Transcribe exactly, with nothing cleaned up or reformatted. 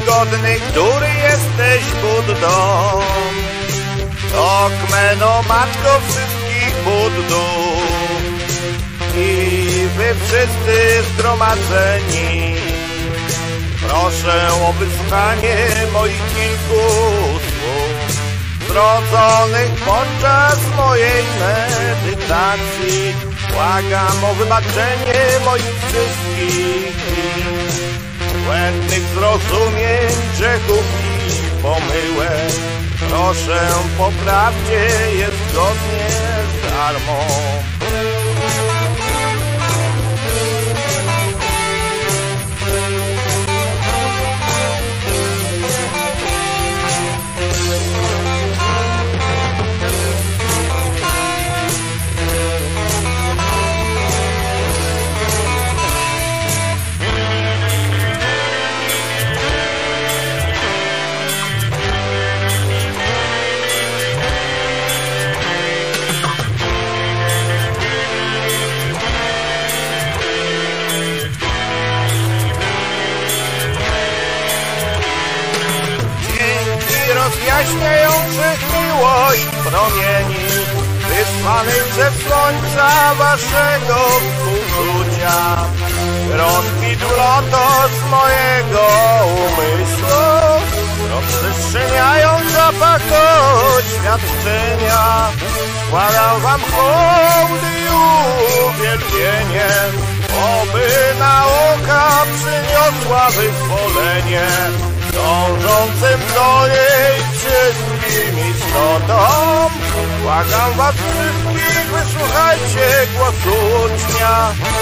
czcigodny, który jesteś Buddą. Okmeno, matko wszystkich Buddów i wy wszyscy zgromadzeni, proszę o wysłuchanie moich kilku słów zrodzonych podczas mojej medytacji. Błagam o wybaczenie moich wszystkich błędnych zrozumień, grzechów i pomyłek. Proszę, poprawcie je zgodnie z darmą. Rozjaśniających miłość promieni, wysłanych ze słońca waszego współczucia. Rozkwitł lotos mojego umysłu, rozprzestrzeniając zapach doświadczenia. Składam wam hołdy i uwielbienie, oby nauka przyniosła wyzwolenie dążącym do niej wszystkim istotom. Błagam was wszystkich, wysłuchajcie głosu ucznia.